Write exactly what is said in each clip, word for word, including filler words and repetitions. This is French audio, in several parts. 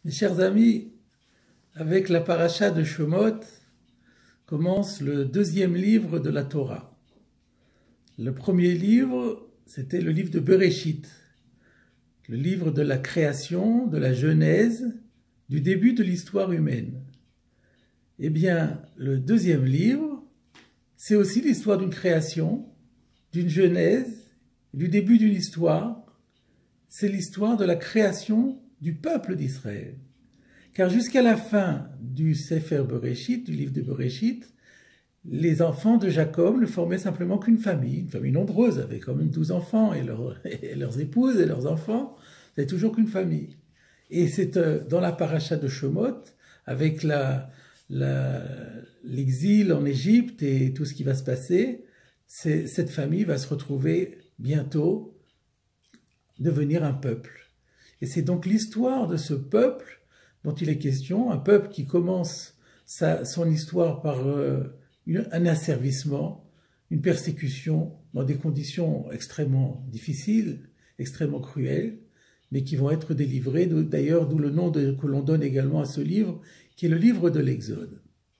Mes chers amis, avec la paracha de Shemot commence le deuxième livre de la Torah. Le premier livre, c'était le livre de Bereshit, le livre de la création, de la genèse, du début de l'histoire humaine. Eh bien, le deuxième livre, c'est aussi l'histoire d'une création, d'une genèse, du début d'une histoire. C'est l'histoire de la création du peuple d'Israël. Car jusqu'à la fin du Sefer Bereshit, du livre de Bereshit, les enfants de Jacob ne formaient simplement qu'une famille, une famille nombreuse, avec quand même douze enfants, et, leur, et leurs épouses et leurs enfants, c'était toujours qu'une famille. Et c'est dans la paracha de Shemot, avec la, la, l'exil en Égypte et tout ce qui va se passer, cette famille va se retrouver bientôt devenir un peuple. Et c'est donc l'histoire de ce peuple dont il est question, un peuple qui commence sa, son histoire par euh, une, un asservissement, une persécution dans des conditions extrêmement difficiles, extrêmement cruelles, mais qui vont être délivrés, d'ailleurs d'où le nom de, que l'on donne également à ce livre, qui est le livre de l'Exode.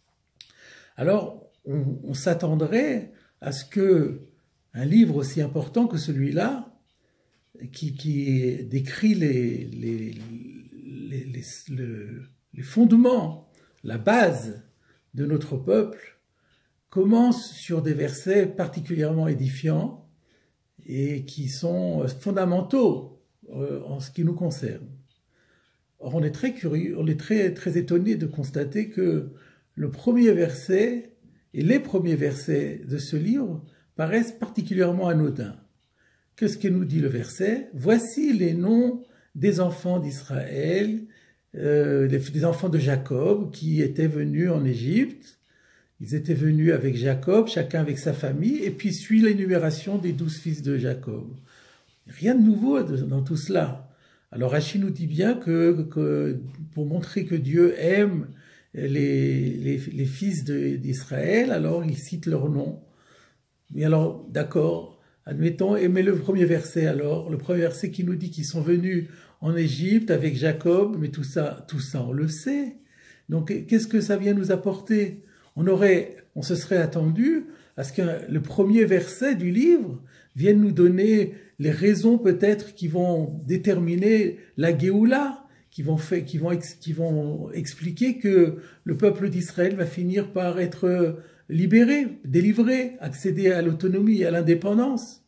Alors, on, on s'attendrait à ce que un livre aussi important que celui-là, Qui, qui décrit les, les, les, les, les, les fondements, la base de notre peuple, commence sur des versets particulièrement édifiants et qui sont fondamentaux en ce qui nous concerne. Or, on est très curieux, on est très, très étonné de constater que le premier verset et les premiers versets de ce livre paraissent particulièrement anodins. Qu'est-ce que nous dit le verset? Voici les noms des enfants d'Israël, euh, des enfants de Jacob qui étaient venus en Égypte. Ils étaient venus avec Jacob, chacun avec sa famille, et puis suit l'énumération des douze fils de Jacob. Rien de nouveau dans tout cela. Alors Rachid nous dit bien que, que pour montrer que Dieu aime les, les, les fils d'Israël, alors il cite leurs noms. Mais alors, d'accord, admettons, mais le premier verset alors, le premier verset qui nous dit qu'ils sont venus en Égypte avec Jacob, mais tout ça, tout ça on le sait. Donc qu'est-ce que ça vient nous apporter? On aurait, on se serait attendu à ce que le premier verset du livre vienne nous donner les raisons peut-être qui vont déterminer la Géoula, qui vont, fait, qui, vont ex, qui vont expliquer que le peuple d'Israël va finir par être libéré, délivré, accéder à l'autonomie et à l'indépendance.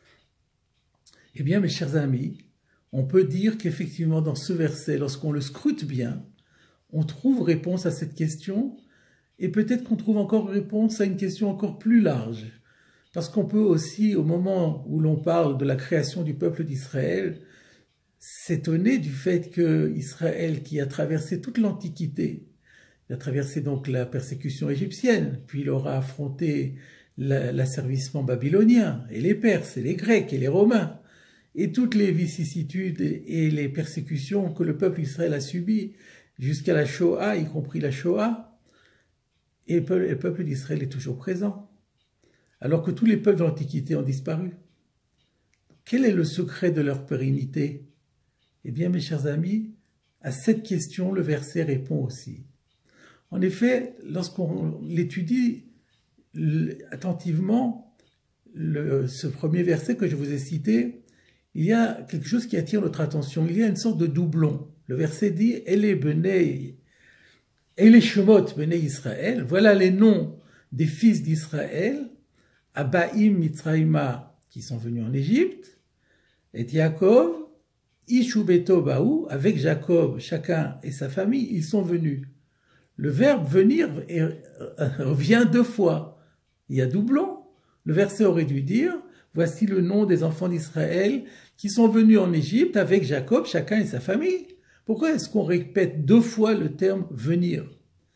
Eh bien, mes chers amis, on peut dire qu'effectivement, dans ce verset, lorsqu'on le scrute bien, on trouve réponse à cette question, et peut-être qu'on trouve encore réponse à une question encore plus large. Parce qu'on peut aussi, au moment où l'on parle de la création du peuple d'Israël, s'étonner du fait que Israël, qui a traversé toute l'Antiquité, il a traversé donc la persécution égyptienne, puis il aura affronté l'asservissement babylonien, et les Perses, et les Grecs, et les Romains, et toutes les vicissitudes et les persécutions que le peuple d'Israël a subies jusqu'à la Shoah, y compris la Shoah, et le peuple d'Israël est toujours présent, alors que tous les peuples de l'Antiquité ont disparu. Quel est le secret de leur pérennité? Eh bien, mes chers amis, à cette question, le verset répond aussi. En effet, lorsqu'on l'étudie attentivement, le, ce premier verset que je vous ai cité, il y a quelque chose qui attire notre attention. Il y a une sorte de doublon. Le verset dit « Ele benei, Ele shemot benei Israël » voilà les noms des fils d'Israël, Abaim Mitzraïma, qui sont venus en Égypte, et Yaakov, Ishu beto baou, avec Jacob, chacun et sa famille, ils sont venus. Le verbe venir revient deux fois. Il y a doublon. Le verset aurait dû dire « Voici le nom des enfants d'Israël qui sont venus en Égypte avec Jacob, chacun et sa famille. » Pourquoi est-ce qu'on répète deux fois le terme « venir »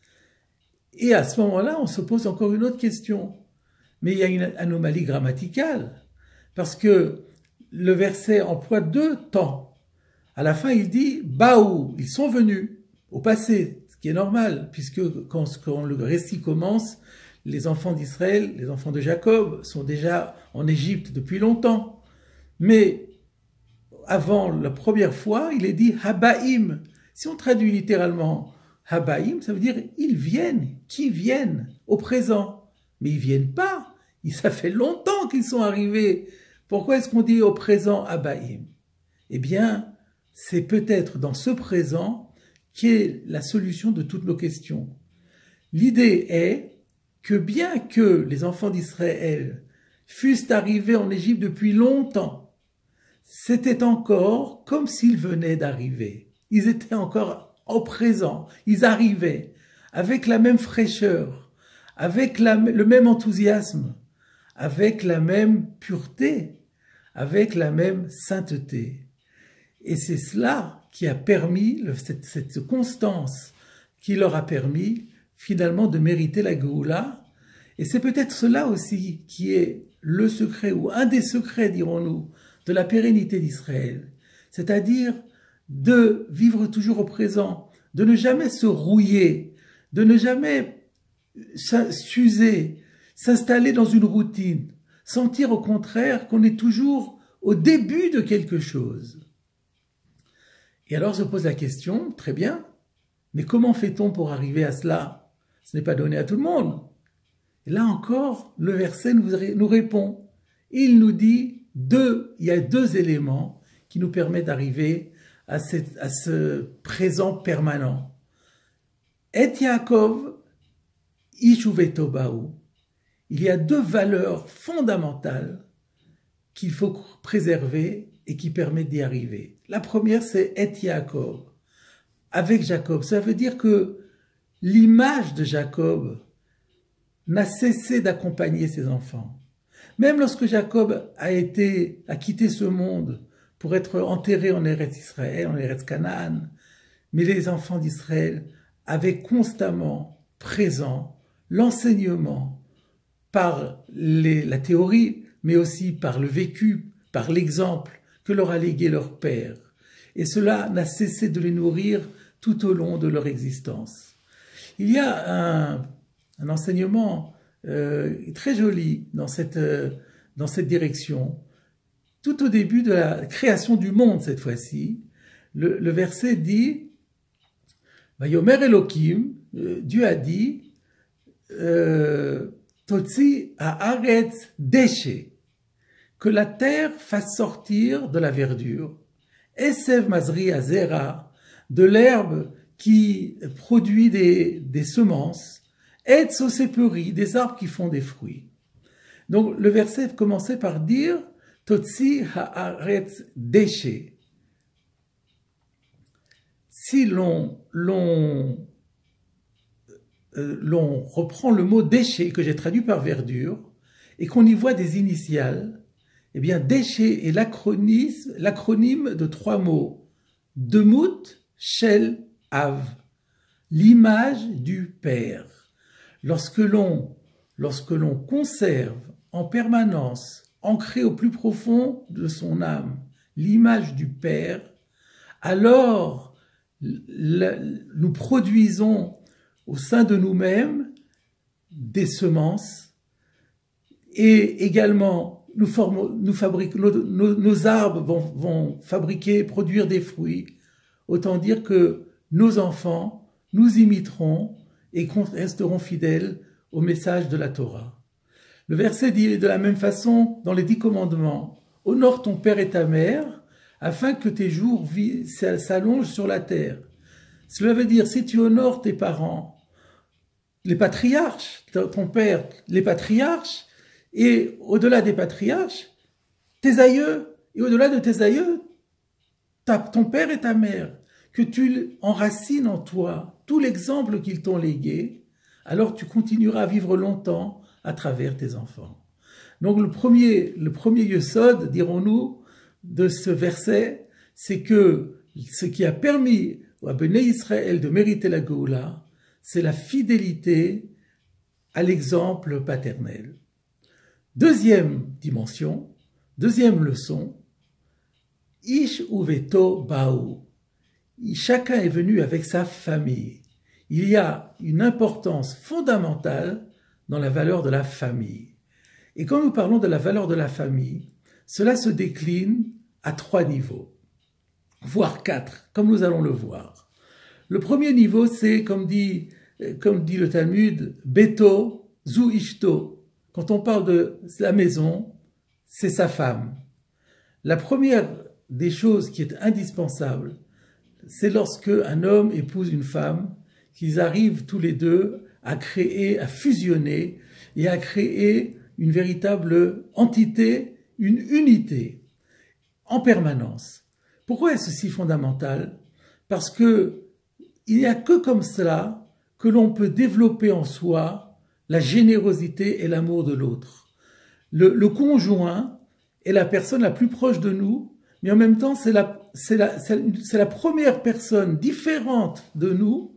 Et à ce moment-là, on se pose encore une autre question. Mais il y a une anomalie grammaticale, parce que le verset emploie deux temps. À la fin, il dit « Baou », ils sont venus, au passé. Ce qui est normal, puisque quand, quand le récit commence, les enfants d'Israël, les enfants de Jacob, sont déjà en Égypte depuis longtemps. Mais avant la première fois, il est dit « Habaim », Si on traduit littéralement Habaïm, ça veut dire ils viennent, qui viennent au présent. Mais ils viennent pas, ça fait longtemps qu'ils sont arrivés. Pourquoi est-ce qu'on dit au présent Habaïm? Eh bien, c'est peut-être dans ce présent qu'est la solution de toutes nos questions. L'idée est que bien que les enfants d'Israël fussent arrivés en Égypte depuis longtemps, c'était encore comme s'ils venaient d'arriver. Ils étaient encore au présent, ils arrivaient avec la même fraîcheur, avec la, le même enthousiasme, avec la même pureté, avec la même sainteté. Et c'est cela qui a permis, cette, cette constance qui leur a permis finalement de mériter la Géoula. Et c'est peut-être cela aussi qui est le secret, ou un des secrets, dirons-nous, de la pérennité d'Israël. C'est-à-dire de vivre toujours au présent, de ne jamais se rouiller, de ne jamais s'user, s'installer dans une routine, sentir au contraire qu'on est toujours au début de quelque chose. Et alors se pose la question, très bien, mais comment fait-on pour arriver à cela? Ce n'est pas donné à tout le monde. Et là encore, le verset nous, nous répond. Il nous dit, deux, il y a deux éléments qui nous permettent d'arriver à, cette, à ce présent permanent. Et Yaakov, Ishuveto Baou. Il y a deux valeurs fondamentales qu'il faut préserver et qui permettent d'y arriver. La première, c'est Et Yaakov, avec Jacob. Ça veut dire que l'image de Jacob n'a cessé d'accompagner ses enfants. Même lorsque Jacob a été, a quitté ce monde pour être enterré en Eretz Israël, en Eretz Canaan, mais les enfants d'Israël avaient constamment présent l'enseignement par les, la théorie, mais aussi par le vécu, par l'exemple que leur a légué leur père. Et cela n'a cessé de les nourrir tout au long de leur existence. Il y a un, un enseignement euh, très joli dans cette, euh, dans cette direction. Tout au début de la création du monde, cette fois-ci, le, le verset dit « Vayomer Elohim », Dieu a dit euh, « Totsi haaretz deshe », que la terre fasse sortir de la verdure, « Esev mazri azera », de l'herbe qui produit des, des semences, « Et soseperi », des arbres qui font des fruits. Donc le verset commençait par dire « Totsi haaretz deshe ». Si l'on l'on euh, l'on reprend le mot déchet que j'ai traduit par verdure et qu'on y voit des initiales, eh bien déchet est l'acronyme de trois mots, Demut, Shel, Av, l'image du Père. Lorsque l'on lorsque l'on conserve en permanence, ancré au plus profond de son âme, l'image du Père, alors le, nous produisons au sein de nous-mêmes des semences et également nous, formons, nous fabriquons, nos, nos, nos arbres vont, vont fabriquer, produire des fruits. Autant dire que nos enfants nous imiteront et resteront fidèles au message de la Torah. Le verset dit de la même façon dans les dix commandements, « Honore ton père et ta mère, afin que tes jours s'allongent sur la terre. » Cela veut dire, si tu honores tes parents, les patriarches, ton père, les patriarches, et au-delà des patriarches, tes aïeux, et au-delà de tes aïeux, ta, ton père et ta mère, que tu enracines en toi tout l'exemple qu'ils t'ont légué, alors tu continueras à vivre longtemps à travers tes enfants. Donc le premier, le premier yesod, dirons-nous, de ce verset, c'est que ce qui a permis à Béné Israël de mériter la Géoula, c'est la fidélité à l'exemple paternel. Deuxième dimension, deuxième leçon, Ish uveto baou. Chacun est venu avec sa famille. Il y a une importance fondamentale dans la valeur de la famille. Et quand nous parlons de la valeur de la famille, cela se décline à trois niveaux, voire quatre, comme nous allons le voir. Le premier niveau, c'est, comme dit, comme dit le Talmud, Beto, Zu Ishto. Quand on parle de la maison, c'est sa femme. La première des choses qui est indispensable, c'est lorsque un homme épouse une femme, qu'ils arrivent tous les deux à créer, à fusionner et à créer une véritable entité, une unité, en permanence. Pourquoi est-ce si fondamental? Parce que il n'y a que comme cela que l'on peut développer en soi la générosité et l'amour de l'autre. Le, le conjoint est la personne la plus proche de nous, mais en même temps c'est la, c'est la, c'est la première personne différente de nous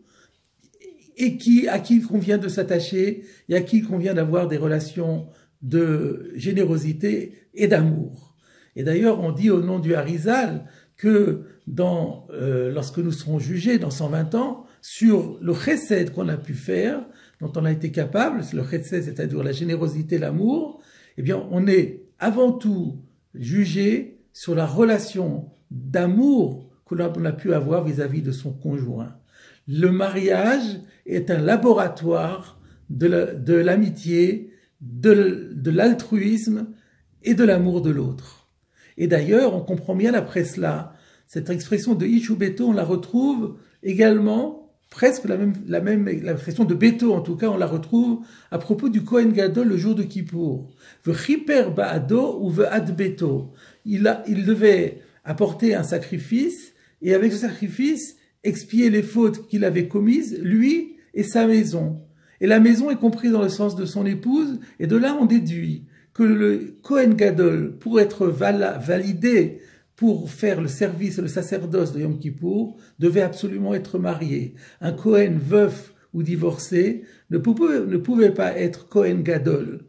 et qui, à qui il convient de s'attacher et à qui il convient d'avoir des relations de générosité et d'amour. Et d'ailleurs, on dit au nom du Harizal que dans, euh, lorsque nous serons jugés dans cent vingt ans sur le chesed qu'on a pu faire, dont on a été capable, le chesed, c'est-à-dire la générosité, l'amour, eh bien, on est avant tout jugé sur la relation d'amour que l'on a pu avoir vis-à-vis de son conjoint. Le mariage est un laboratoire de l'amitié, de, de l'altruisme et de l'amour de l'autre. Et d'ailleurs, on comprend bien après cela, cette expression de Ish ou Beto, on la retrouve également, presque la même, la même l'expression de Beto, en tout cas, on la retrouve à propos du Kohen Gadol le jour de Kippour. V'chiper ba'ado ou ve'ad Beto. Il, a, il devait apporter un sacrifice, et avec ce sacrifice, expier les fautes qu'il avait commises, lui et sa maison. Et la maison est comprise dans le sens de son épouse, et de là on déduit que le Kohen Gadol, pour être validé, pour faire le service et le sacerdoce de Yom Kippour, devait absolument être marié. Un Kohen veuf ou divorcé ne pouvait, ne pouvait pas être Kohen Gadol.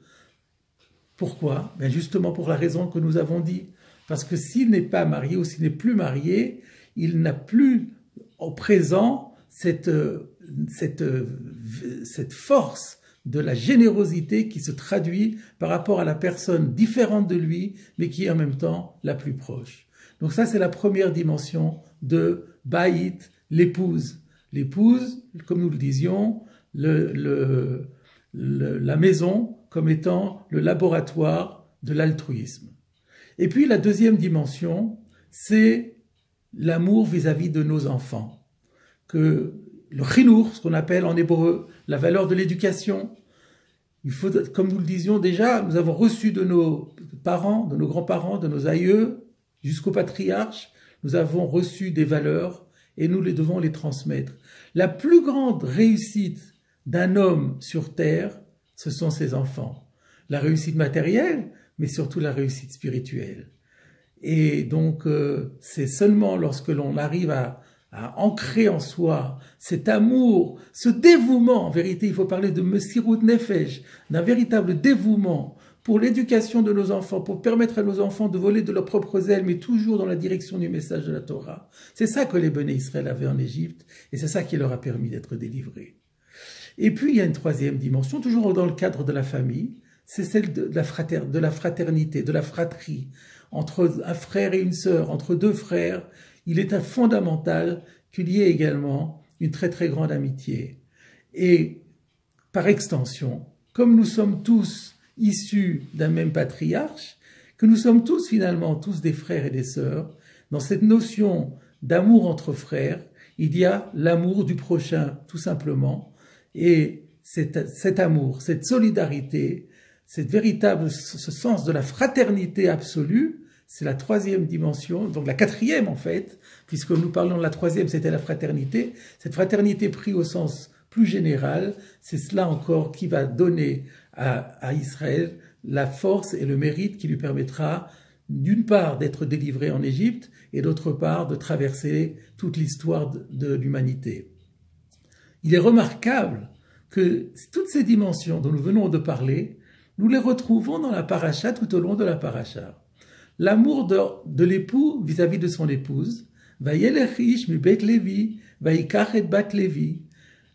Pourquoi? Bien justement pour la raison que nous avons dit. Parce que s'il n'est pas marié ou s'il n'est plus marié, il n'a plus au présent cette, cette, cette force de la générosité qui se traduit par rapport à la personne différente de lui, mais qui est en même temps la plus proche. Donc ça, c'est la première dimension de Baït, l'épouse. L'épouse, comme nous le disions, le, le, le, la maison comme étant le laboratoire de l'altruisme. Et puis la deuxième dimension, c'est l'amour vis-à-vis de nos enfants. Que le chinour, ce qu'on appelle en hébreu la valeur de l'éducation. Il faut, comme nous le disions déjà, nous avons reçu de nos parents, de nos grands-parents, de nos aïeux, jusqu'au patriarche, nous avons reçu des valeurs et nous les devons les transmettre. La plus grande réussite d'un homme sur terre, ce sont ses enfants. La réussite matérielle, mais surtout la réussite spirituelle. Et donc, euh, c'est seulement lorsque l'on arrive à à ancrer en soi cet amour, ce dévouement, en vérité, il faut parler de Messirut Nefesh, d'un véritable dévouement pour l'éducation de nos enfants, pour permettre à nos enfants de voler de leurs propres ailes, mais toujours dans la direction du message de la Torah. C'est ça que les Béné Israël avaient en Égypte, et c'est ça qui leur a permis d'être délivrés. Et puis, il y a une troisième dimension, toujours dans le cadre de la famille, c'est celle de la, frater, de la fraternité, de la fratrie, entre un frère et une sœur, entre deux frères. Il est fondamental qu'il y ait également une très très grande amitié. Et par extension, comme nous sommes tous issus d'un même patriarche, que nous sommes tous finalement tous des frères et des sœurs, dans cette notion d'amour entre frères, il y a l'amour du prochain tout simplement. Et cet, cet amour, cette solidarité, cette véritable, ce sens de la fraternité absolue, c'est la troisième dimension, donc la quatrième en fait, puisque nous parlons de la troisième, c'était la fraternité. Cette fraternité prise au sens plus général, c'est cela encore qui va donner à, à Israël la force et le mérite qui lui permettra d'une part d'être délivré en Égypte et d'autre part de traverser toute l'histoire de, de l'humanité. Il est remarquable que toutes ces dimensions dont nous venons de parler, nous les retrouvons dans la paracha tout au long de la paracha. L'amour de, de l'époux vis-à-vis de son épouse. Vayelech ish mi bet Lévi, vayikach et bat Lévi.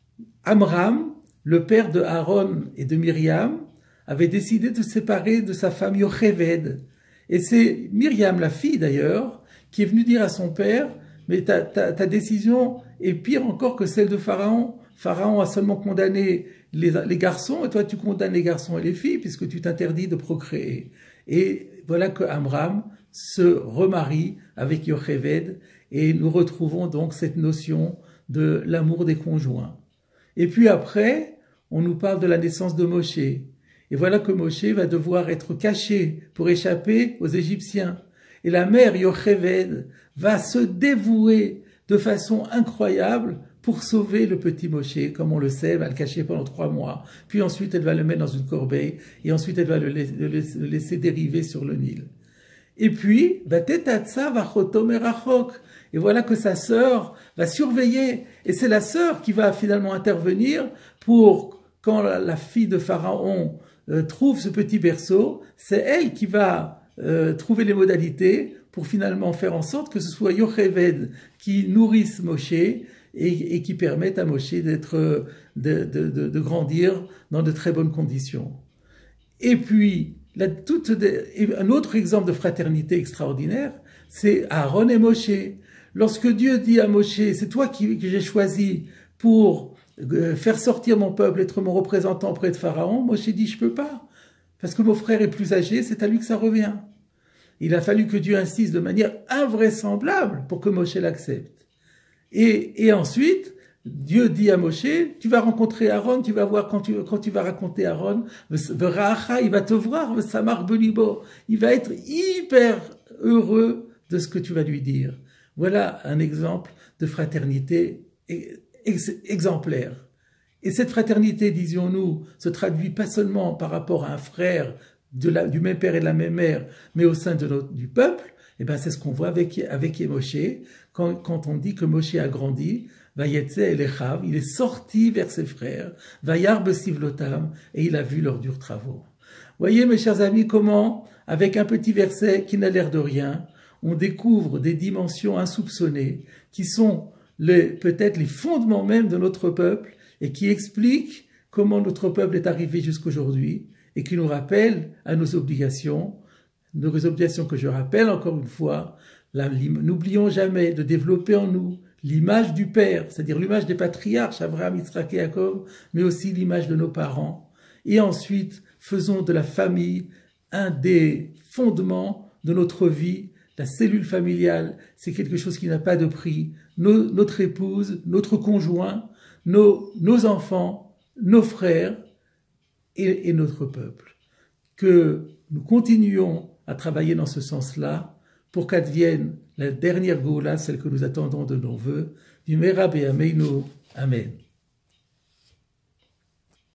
Amram, le père de Aaron et de Myriam, avait décidé de se séparer de sa femme Yocheved. Et c'est Myriam, la fille d'ailleurs, qui est venue dire à son père mais ta, ta, ta décision est pire encore que celle de Pharaon. Pharaon a seulement condamné les, les garçons, et toi tu condamnes les garçons et les filles, puisque tu t'interdis de procréer. Et voilà que Amram se remarie avec Yocheved, et nous retrouvons donc cette notion de l'amour des conjoints. Et puis après, on nous parle de la naissance de Moshe. Et voilà que Moshe va devoir être caché pour échapper aux Égyptiens. Et la mère Yocheved va se dévouer de façon incroyable pour sauver le petit Moshe. Comme on le sait, elle va le cacher pendant trois mois. Puis ensuite, elle va le mettre dans une corbeille. Et ensuite, elle va le laisser, le laisser dériver sur le Nil. Et puis, Vatetatsa vachotom erachok. Et voilà que sa sœur va surveiller. Et c'est la sœur qui va finalement intervenir pour, quand la, la fille de Pharaon euh, trouve ce petit berceau, c'est elle qui va euh, trouver les modalités pour finalement faire en sorte que ce soit Yocheved qui nourrisse Moshe et, et qui permette à Moshe d'être, de, de, de, de grandir dans de très bonnes conditions. Et puis, la, toute de, un autre exemple de fraternité extraordinaire, c'est Aaron et Moshe. Lorsque Dieu dit à Moshe, c'est toi qui, que j'ai choisi pour euh, faire sortir mon peuple, être mon représentant auprès de Pharaon, Moshe dit, je peux pas, parce que mon frère est plus âgé, c'est à lui que ça revient. Il a fallu que Dieu insiste de manière invraisemblable pour que Moshe l'accepte. Et, et ensuite, Dieu dit à Moshe, tu vas rencontrer Aaron, tu vas voir quand tu, quand tu vas raconter Aaron, il va te voir, Samar Belibo, il va être hyper heureux de ce que tu vas lui dire. Voilà un exemple de fraternité ex exemplaire. Et cette fraternité, disions-nous, se traduit pas seulement par rapport à un frère de la, du même père et de la même mère, mais au sein de notre, du peuple. Et ben c'est ce qu'on voit avec, avec Moshe, quand, quand on dit que Moshe a grandi, Vayetze Elechav, il est sorti vers ses frères, Vayar Besivlotam, et il a vu leurs durs travaux. Voyez, mes chers amis, comment, avec un petit verset qui n'a l'air de rien, on découvre des dimensions insoupçonnées qui sont peut-être les fondements même de notre peuple et qui expliquent comment notre peuple est arrivé jusqu'aujourd'hui et qui nous rappellent à nos obligations, nos obligations que je rappelle encore une fois, n'oublions jamais de développer en nous l'image du Père, c'est-à-dire l'image des patriarches, Abraham, Yitzhak et Jacob, mais aussi l'image de nos parents. Et ensuite, faisons de la famille un des fondements de notre vie. La cellule familiale, c'est quelque chose qui n'a pas de prix. Nos, notre épouse, notre conjoint, nos, nos enfants, nos frères et, et notre peuple. Que nous continuions à travailler dans ce sens-là pour qu'advienne la dernière Goula, celle que nous attendons de nos voeux, du Mera Be'ameinu. Amen.